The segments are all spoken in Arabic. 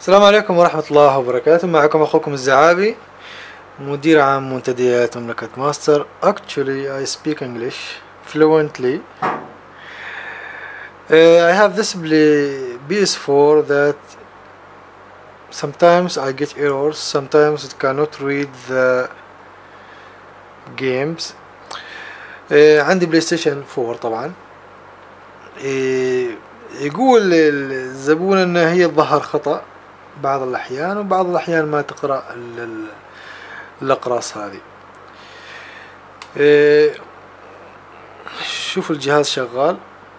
السلام عليكم ورحمة الله وبركاته. معكم أخوكم الزعابي، مدير عام منتديات مملكة ماستر. Actually, I speak English fluently. I have this PS4 that sometimes I get errors, sometimes it cannot read the games. عندي بلاي ستيشن 4 طبعا. يقول الزبون ان هي الظهر خطأ بعض الأحيان، وبعض الأحيان ما تقرأ الأقراص هذه. شوف الجهاز شغال.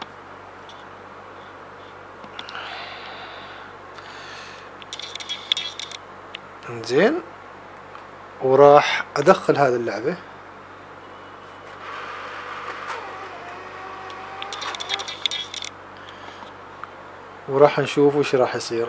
زين، وراح أدخل هذه اللعبة. وراح نشوف وش راح يصير.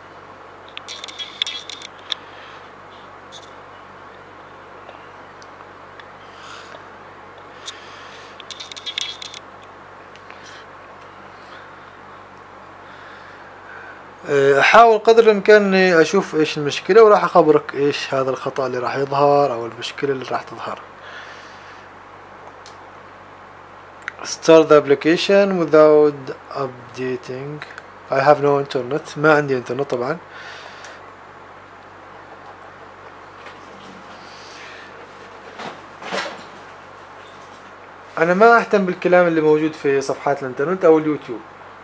احاول قدر الامكان اني اشوف ايش المشكلة، وراح اخبرك ايش هذا الخطأ اللي راح يظهر او المشكلة اللي راح تظهر. Start the application without updating. I have no internet. ما عندي انترنت طبعا. انا ما اهتم بالكلام اللي موجود في صفحات الانترنت او اليوتيوب،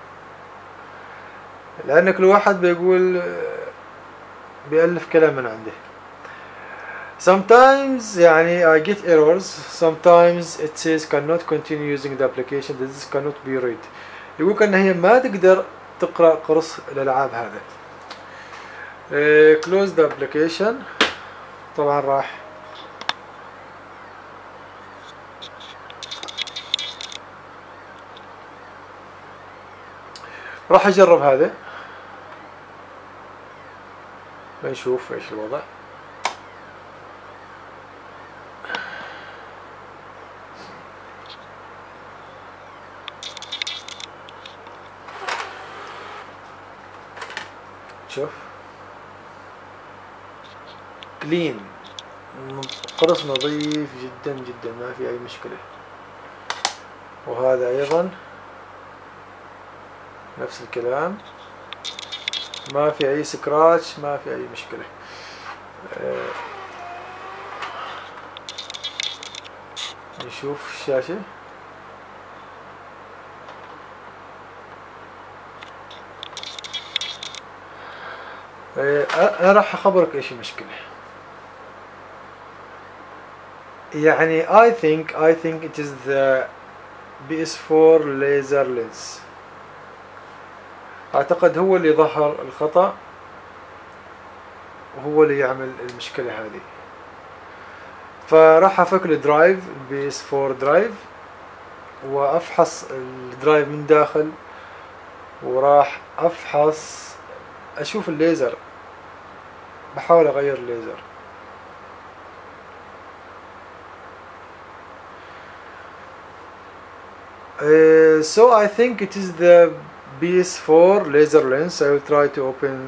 لأن كل واحد بيألف كلام من عنده. Sometimes يعني I get errors. Sometimes it says cannot continue using the application. This cannot be read. يقولك ان هي ما تقدر تقرأ قرص الألعاب هذا. Close the application. طبعا راح اجرب هذا نشوف ايش الوضع. شوف كلين، قرص نظيف جدا جدا، ما في اي مشكلة. وهذا ايضا نفس الكلام، ما في اي سكراتش، ما في اي مشكلة. نشوف الشاشة. انا راح اخبرك ايش المشكلة. يعني I think it is the PS4 laser lens. اعتقد هو اللي ظهر الخطأ، وهو اللي يعمل المشكلة هذه. فراح افك الدرايف، PS4 درايف، وافحص الدرايف من داخل، وراح افحص اشوف الليزر، بحاول اغير الليزر. So I think it is the PS4 laser lens. I will try to open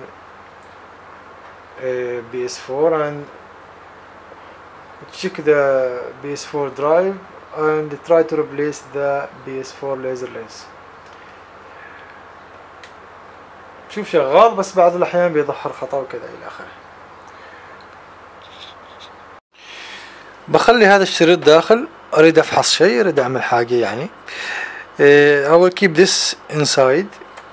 PS4 and check the PS4 drive and try to replace the PS4 laser lens. شوف شغال، بس بعض الأحيان بيظهر خطأ وكذا إلى آخره. بخلي هذا الشريط داخل، أريد أفحص شيء، أريد أعمل حاجة يعني. I will keep this inside.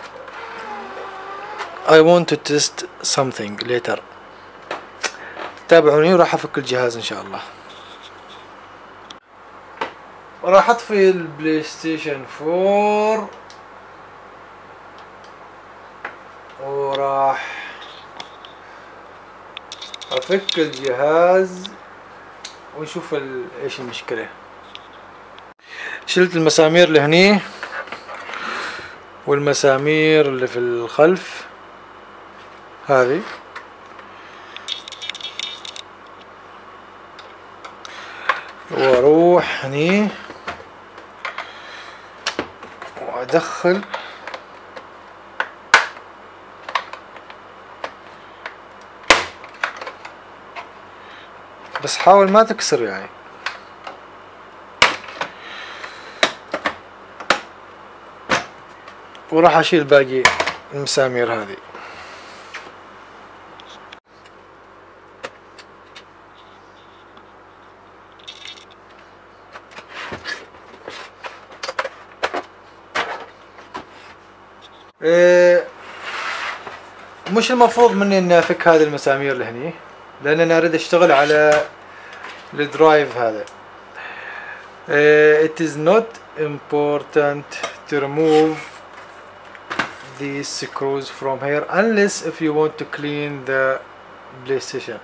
I want to test something later. تابعوني، وراح أفك الجهاز إن شاء الله. راح أطفي البلاي ستيشن 4، وراح أفك الجهاز ونشوف إيش المشكلة. شلت المسامير اللي هني والمسامير اللي في الخلف هذه. واروح هني وادخل بس حاول ما تكسر يعني. وراح اشيل باقي المسامير هذه. مش المفروض مني اني افك هذه المسامير لهني، لان انا اريد اشتغل على الدرايف هذا. it is not important to remove these screws from here unless if you want to clean the PlayStation.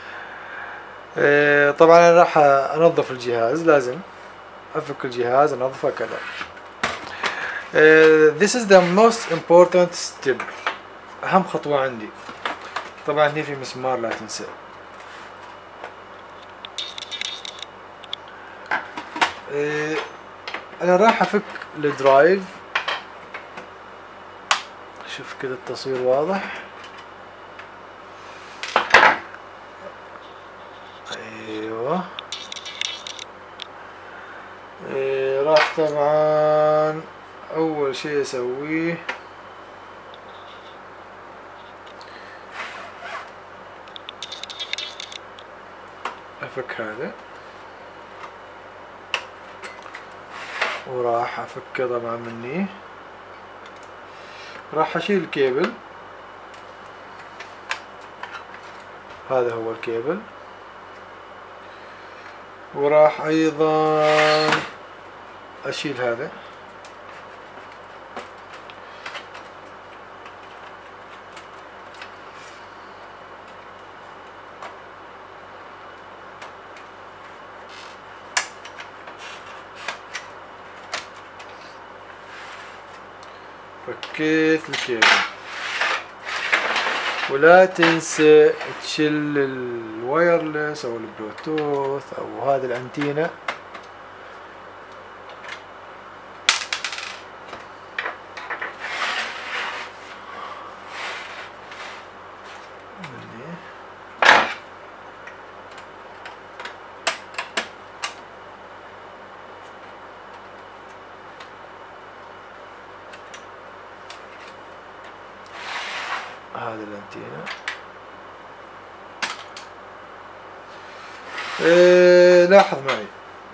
طبعا انا راح انظف الجهاز، لازم افك الجهاز انظفه كذا. this is the most important step، اهم خطوة عندي. طبعا هنا في مسمار لا تنسى. انا راح افك الدرايف. شوف كذا التصوير واضح. ايوه. راح طبعا اول شيء اسويه افك هذا، وراح افكه طبعا مني. راح اشيل الكيبل، هذا هو الكيبل. وراح ايضا اشيل هذا. فكيت الكيبل. ولا تنسى تشيل الوايرلس او البلوتوث او هذا الانتينة. هذا الانتينة. لاحظ معي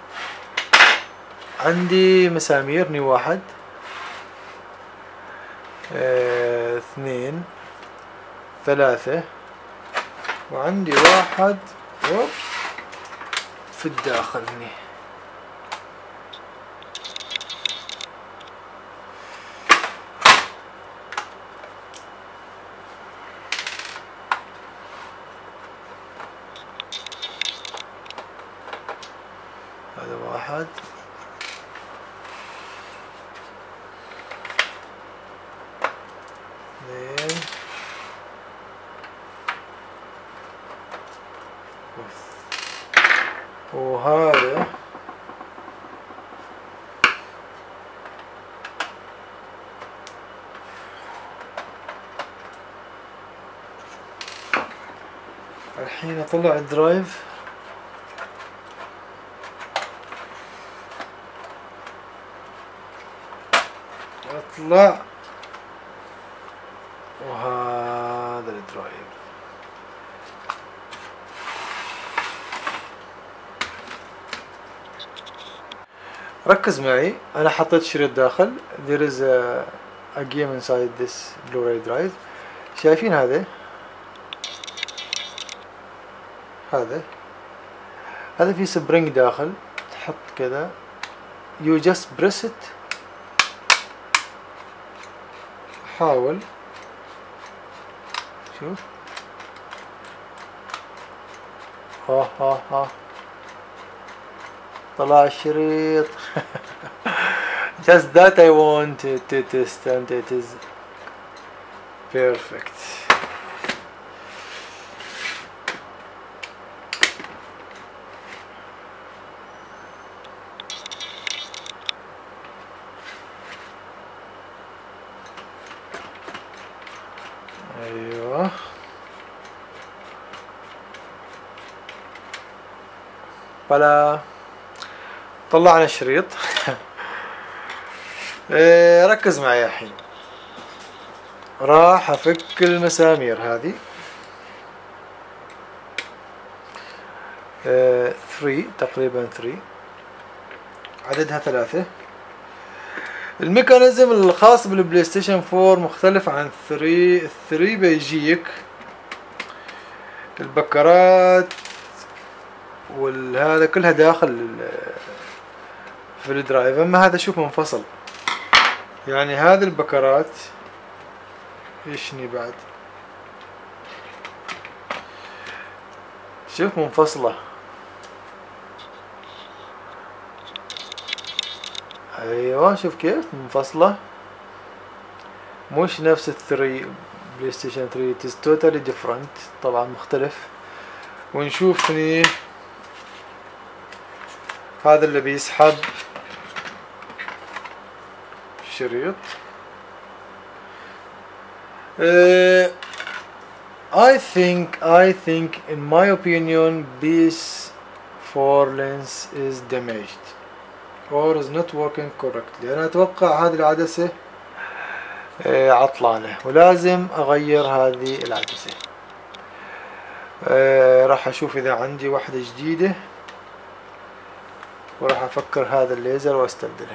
عندي مسامير ني 1 2 3 وعندي 1 في الداخل هني. هذا 1 2 وهذا الحين اطلع الدرايف. اطلع وهذا الدرايف. ركز معي، انا حطيت شريط داخل. there is a game inside this Blu-ray drive. شايفين هذا في سبرينج داخل. تحط كذا you just press it. حاول شوف. طلع الشريط. just that I want to test and it is perfect. ايوه فلا طلعنا الشريط. ركز معي الحين. راح افك المسامير هذه 3 تقريبا 3 عددها 3. الميكانيزم الخاص بالبلاي ستيشن 4 مختلف عن 3. 3 بيجيك البكرات والهذا كلها داخل في الدرايف، اما هذا شوف منفصل. يعني هذه البكرات ايشني بعد شوف منفصلة. ايوه شوف كيف منفصلة، مش نفس الثري بلاي ستيشن 3. it is totally different طبعا مختلف. ونشوف هني هذا اللي بيسحب الشريط. I think in my opinion PS4 lens is damaged or is not working correctly. انا اتوقع هذه العدسة عطلانة ولازم اغير هذه العدسة. راح اشوف اذا عندي واحدة جديدة وراح افكر هذا الليزر واستبدله.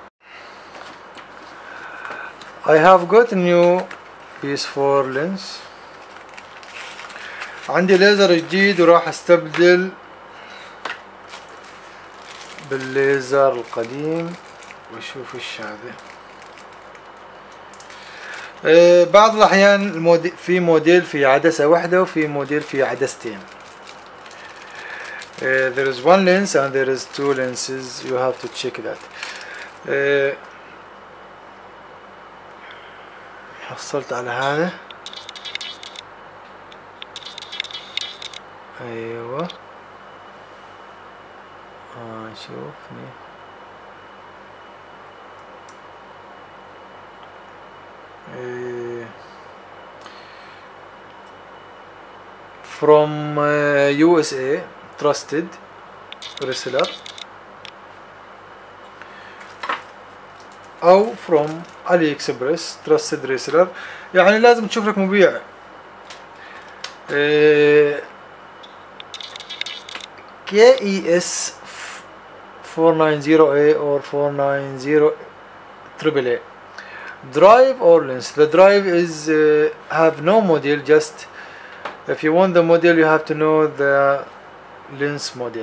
I have got a new PS4 lens. عندي ليزر جديد وراح استبدل بالليزر القديم واشوف ايش هذا. بعض الاحيان في موديل في عدسة واحدة وفي موديل في عدستين. there is one lens and there is two lenses. You have to check that. حصلت على هذا. ايوه شوفني from USA trusted reseller او from AliExpress trusted reseller. يعني لازم تشوف لك مبيع KES 490A or 490AAA. Drive or lens. The drive is have no model. Just if you want the model you have to know the lens model.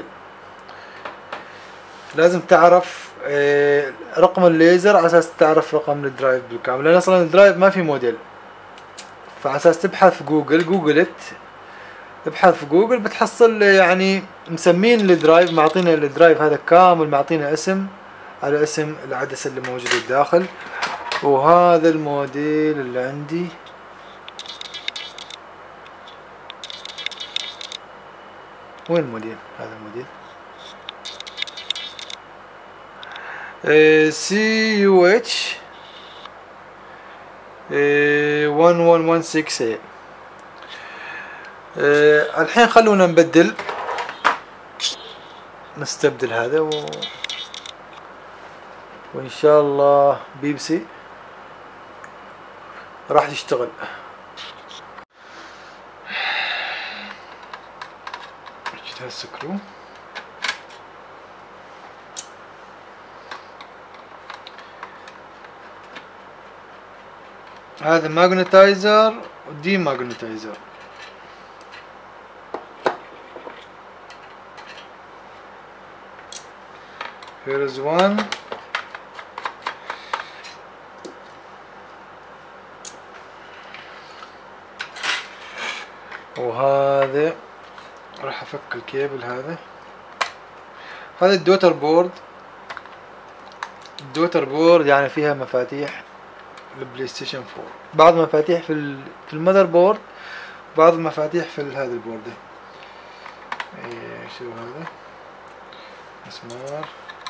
لازم تعرف رقم الليزر على اساس تعرف رقم الدرايف بالكامل، لان اصلا الدرايف ما في موديل. فعلى اساس تبحث في جوجل ابحث في جوجل بتحصل يعني مسمين الدرايف، معطينا الدرايف هذا كامل، معطينا اسم على اسم العدسة اللي موجودة الداخل. وهذا الموديل اللي عندي وين الموديل؟ هذا الموديل CUH 1116A. الحين خلونا نستبدل هذا وإن شاء الله بيبسي راح تشتغل. جبت هالسكرو. هذا ماغنتايزر ودي ماغنتايزر. Here is one. وهذا راح افك الكيبل. هذا الدوتر بورد. الدوتر بورد يعني فيها مفاتيح البلاي ستيشن 4. بعض المفاتيح في المذر بورد، بعض المفاتيح في هذا البورد. شو هذا؟ مسمار،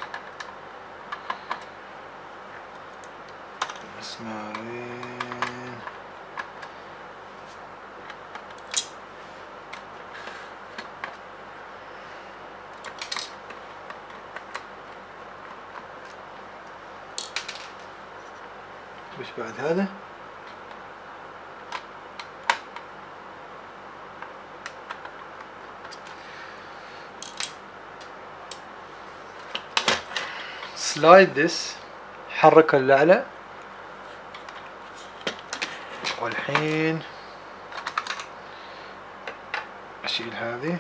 مسمارين. وش بعد هذا؟ سلايد ذس، حركها لأعلى. والحين اشيل هذه.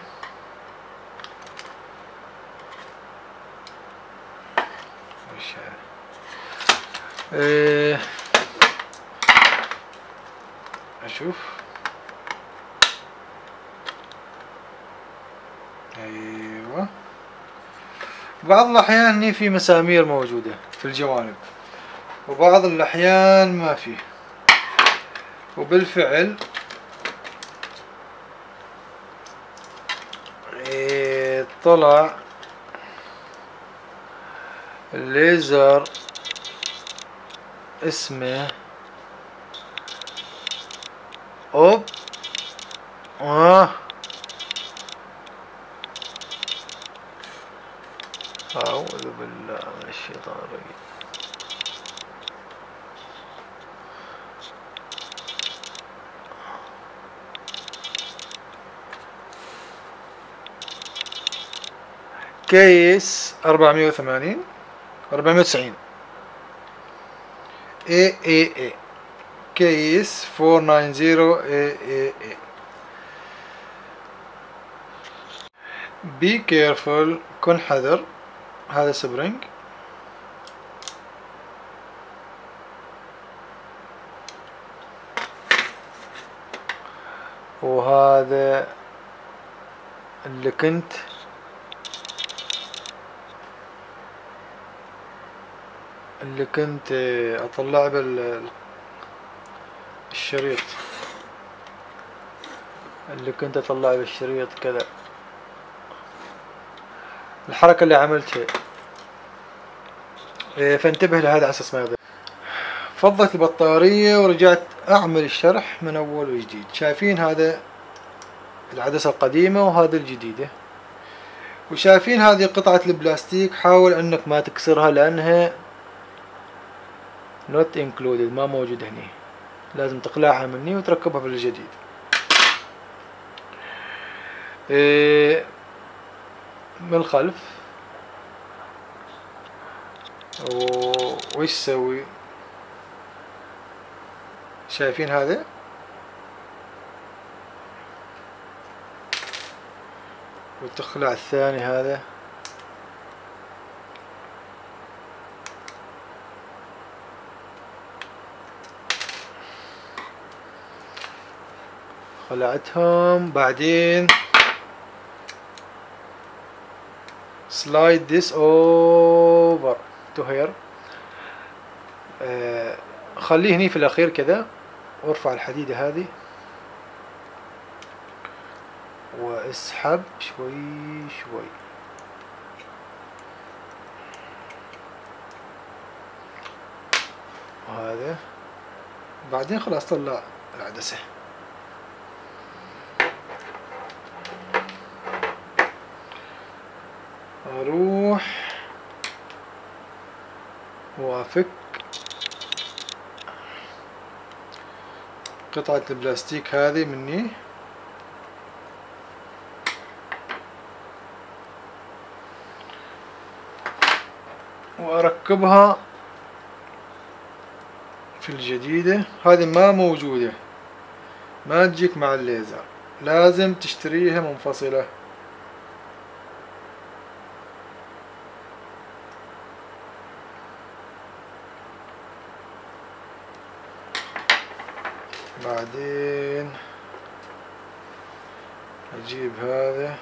وش اشوف. ايوه، بعض الاحيان هني في مسامير موجودة في الجوانب، وبعض الاحيان ما فيه. وبالفعل طلع الليزر اسمه اوب أعوذ بالله من الشيطان الرجيم. كيس 480 490 AAA كيس 490 AAA. Be careful، كن حذر. هذا سبرينج، وهذا اللي كنت اطلع بالشريط، كذا. الحركة اللي عملتها، فانتبه لهذا على اساس ما يضيع. فضت البطارية ورجعت اعمل الشرح من اول وجديد. شايفين هذا العدسة القديمة وهذه الجديدة، وشايفين هذه قطعة البلاستيك، حاول انك ما تكسرها لانها not included، ما موجود هني. لازم تقلعها مني وتركبها في الجديد. من الخلف. وش سوي؟ شايفين هذا؟ وتخلع الثاني هذا. خلعتهم. بعدين slide this over to here. خليه هني في الأخير كذا، وارفع الحديدة هذه واسحب شوي شوي. وهذا بعدين خلاص طلع العدسة. اروح وافك قطعة البلاستيك هذه مني، واركبها في الجديدة. هذه ما موجودة، ما تجيك مع الليزر، لازم تشتريها منفصلة. بعدين اجيب هذا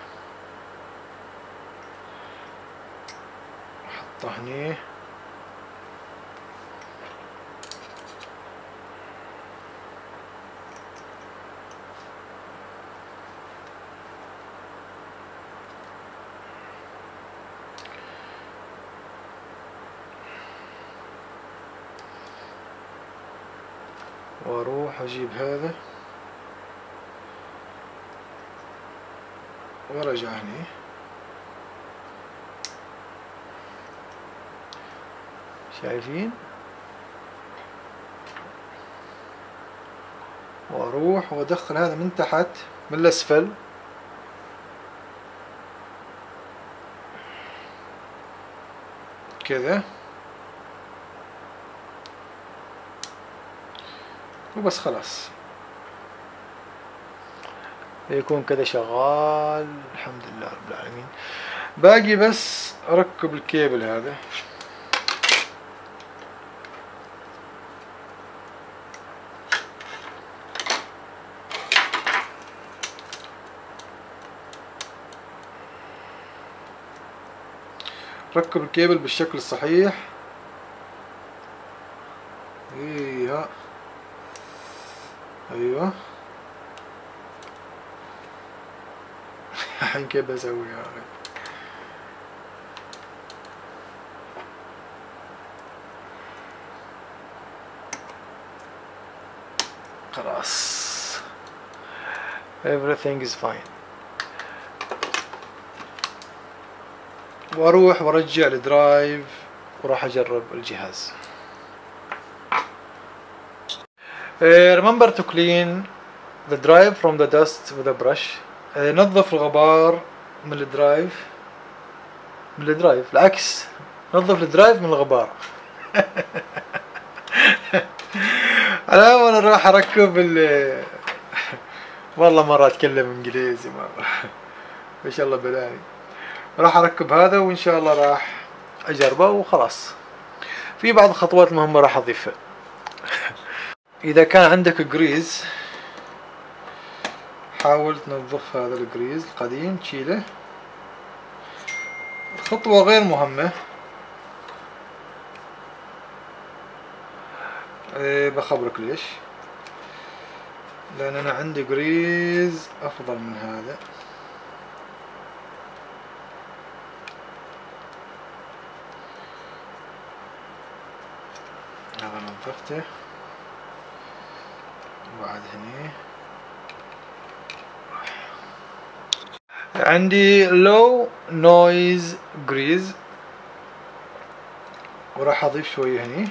احطه هني، واروح اجيب هذا وارجع هني. شايفين؟ واروح وادخل هذا من تحت من الاسفل كذا، وبس خلاص يكون كذا شغال. الحمد لله رب العالمين. باقي بس اركب الكيبل هذا. ركب الكيبل بالشكل الصحيح. ايوه ايوه. الحين كيف بسوي يا اخي؟ خلاص everything is fine. واروح وارجع الدرايف وراح اجرب الجهاز. remember to clean the drive from the dust with a brush. نظف الغبار من الدرايف، العكس، نظف الدرايف من الغبار. انا راح اركب والله مرة اتكلم انجليزي مرة. ما شاء الله بلاني. راح اركب هذا وان شاء الله راح اجربه وخلاص. في بعض الخطوات المهمة راح اضيفها. اذا كان عندك جريز حاول تنظف هذا الجريز القديم، تشيله. الخطوة غير مهمة، بخبرك ليش. لان انا عندي جريز افضل من هذا. هذا نظفته وبعد هني عندي low noise grease وراح اضيف شوية هني،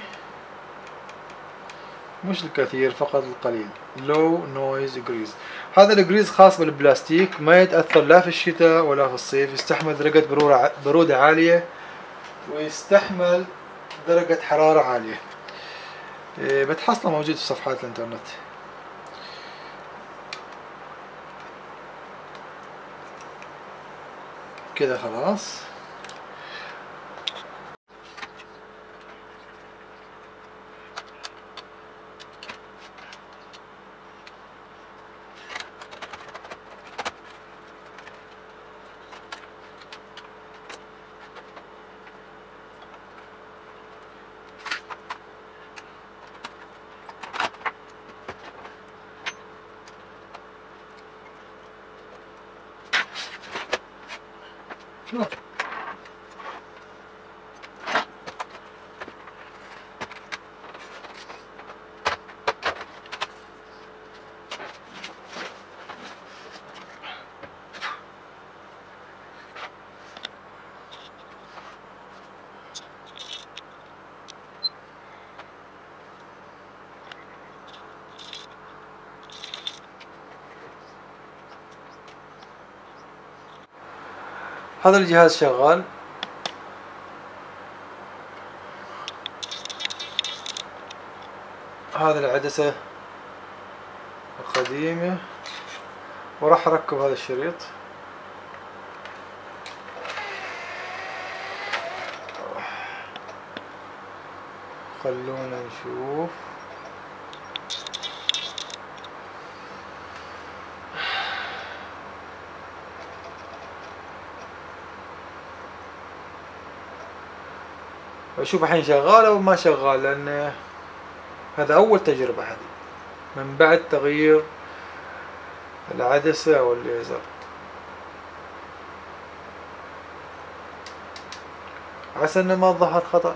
مش الكثير، فقط القليل. low noise grease. هذا الجريز خاص بالبلاستيك، ما يتأثر لا في الشتاء ولا في الصيف، يستحمل درجة برودة عالية ويستحمل درجة حرارة عالية. بتحصله موجود في صفحات الانترنت. كده خلاص. هذا الجهاز شغال. هذا العدسة القديمة وراح اركب هذا الشريط. خلونا نشوف. اشوف الحين شغال او ما شغال، لان هذا اول تجربة هذه من بعد تغيير العدسة او الليزر. عسى انه ما ظهر خطأ.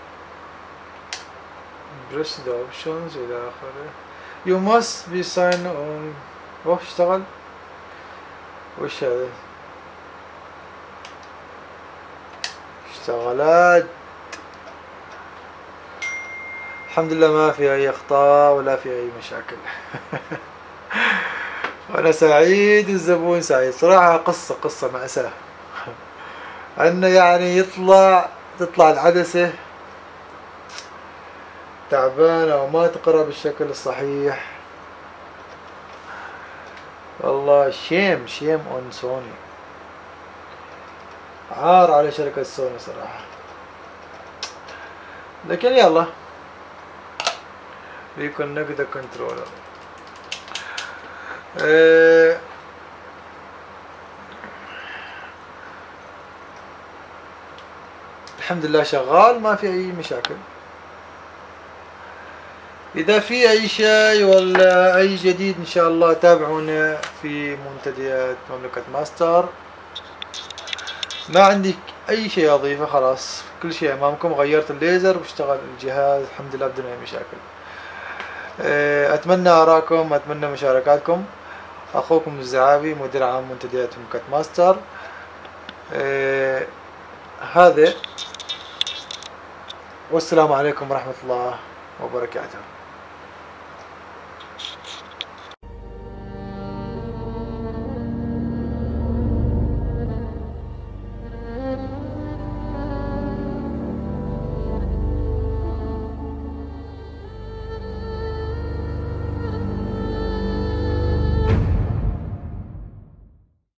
press the options الى اخره. you must be sign on. اوه اشتغل. وش هذا؟ اشتغلت. الحمد لله ما في اي اخطاء ولا في اي مشاكل. وانا سعيد والزبون سعيد صراحة. قصة مأساة. انه يعني تطلع العدسة تعبانة وما تقرا بالشكل الصحيح. والله شيم اون سوني. عار على شركة سوني صراحة. لكن يلا ريكونكت ذا كنترولر. الحمد لله شغال ما في اي مشاكل. اذا في اي شيء ولا اي جديد ان شاء الله تابعونا في منتديات مملكة ماستر. ما عندي اي شيء اضيفه، خلاص كل شيء امامكم. غيرت الليزر واشتغل الجهاز الحمد لله بدون اي مشاكل. اتمنى ارائكم، اتمنى مشاركاتكم. اخوكم الزعابي مدير عام منتديات مملكة ماستر. هذا والسلام عليكم ورحمة الله وبركاته.